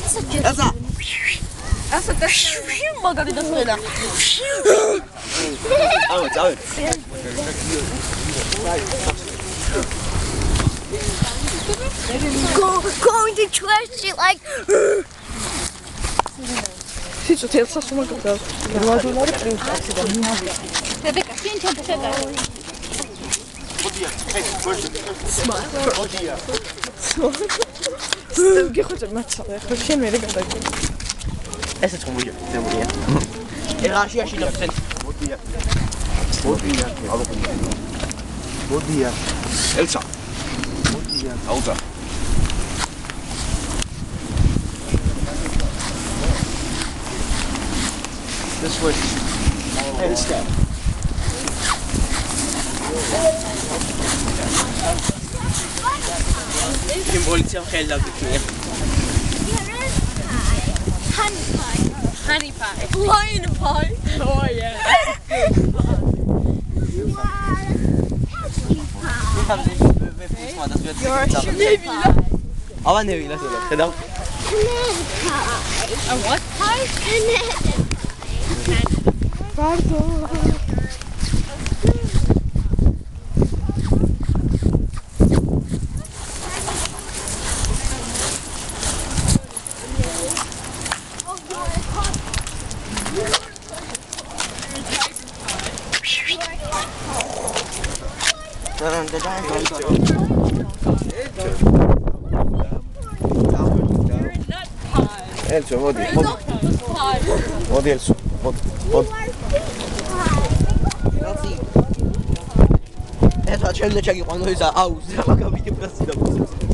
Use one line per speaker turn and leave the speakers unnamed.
Elsa!
Elsa, magari da quella.
Going to trash it like.
Sì, c'è Elsa su una cosa. Devo tornare prima.
Rebecca, senti un po'
Che cosa ammazzare? Perché mi regala qui?
Elsa تكون وجه ثانية. الغاشية 20%. وديا. Elsa. Elsa. This way. Elsa. Symbolicznie hela biknie.
honey pie.
Lion pie. Oh yeah.
Aber ne, lass es. Genau.
A what pie?
Pardon.
Elsa, vodi. Vodi Elsa. Vodi. Adesso la cella c'è che quando usa house, non capisco che plastica.